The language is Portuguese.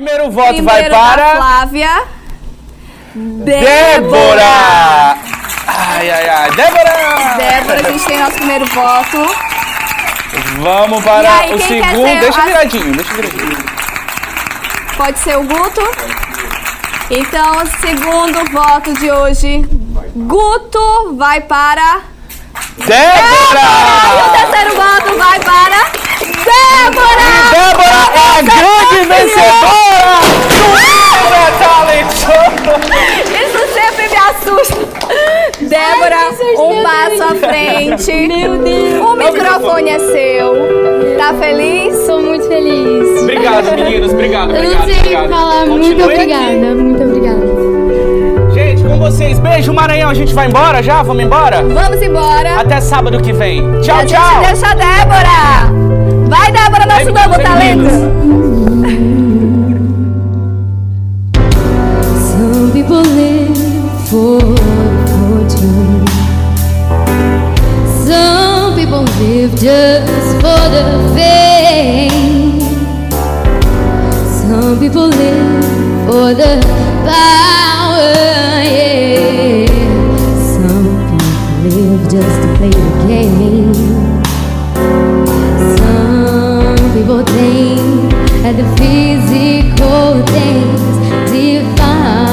Primeiro voto vai para... Flávia. Débora! Ai, ai, ai. Débora! Débora, a gente tem nosso primeiro voto. Vamos para aí, o quem quer segundo. ser Deixa viradinho, deixa viradinho. Pode ser o Guto? Então, o segundo voto de hoje, Guto vai para... Débora! E o terceiro voto vai para... Débora! Débora é a grande vencedora do Talent Show! Isso sempre me assusta. Débora, um passo à frente. Meu Deus. O microfone é seu. Tá feliz? Sou muito feliz. Obrigado, meninos. Obrigado, Eu não obrigado, sei obrigado. falar. Muito Continue obrigada. aqui. Muito obrigada. Gente, com vocês. Beijo, Maranhão. A gente vai embora já? Vamos embora? Vamos embora. Até sábado que vem. Tchau, A gente tchau. deixa a Débora. Vai, Débora, nosso Vem, novo vem, talento. Some people live for fortune. Some people live just for the fame. Some people live for the power, yeah. Some people live just to play the game. Some people think that the physical things define